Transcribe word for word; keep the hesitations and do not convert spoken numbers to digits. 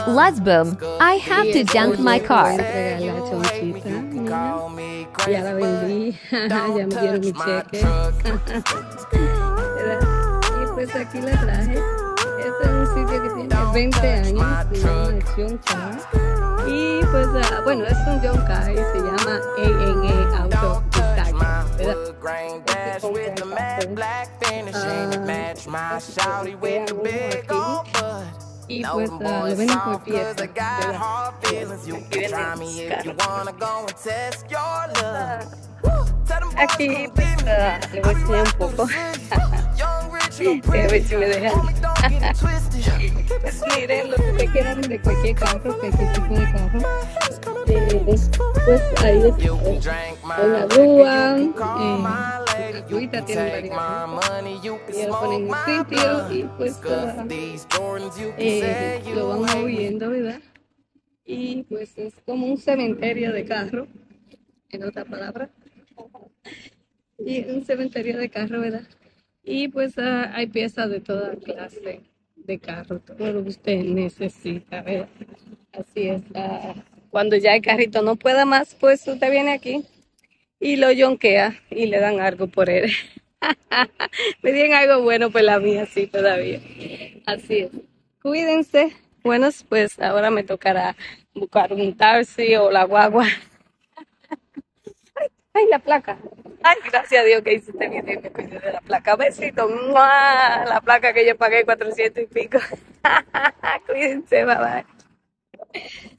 Let's boom. I have to dunk my car. Entregar la chonchita, mira. Ya la vendí, ya me dieron mi cheque. Y pues aquí la traje. Este es un sitio que tiene veinte años, se llama Choncha. Y pues, uh, bueno, es un Yonka y se llama A N A Auto Design, ¿verdad? Y pues uh, lo venden por pieza, ¿verdad? Aquí venden carros. Aquí pues uh, le voy a enseñar un poco. A ver si me dejan. Pues miren, lo que me quieran de cualquier carro, cualquier tipo de carro. Eh, pues ahí está una grúa, eh, la grúita tiene varias. Y lo ponen en un sitio y pues uh, eh, lo van moviendo, ¿verdad? Y pues es como un cementerio de carro, en otra palabra. Y un cementerio de carro, ¿verdad? Y pues uh, hay piezas de toda clase de carro, todo lo que usted necesita, ¿verdad? Así es. Uh, cuando ya el carrito no pueda más, pues usted viene aquí y lo yonquea y le dan algo por él. Me dieron algo bueno por la mía, sí, todavía. Así es. Cuídense. Bueno, pues ahora me tocará buscar un taxi o la guagua. Ay, la placa. Ay, gracias a Dios que hice este video y me cuidé de la placa. Besito. ¡Mua! La placa que yo pagué cuatrocientos y pico. Cuídense, bye bye.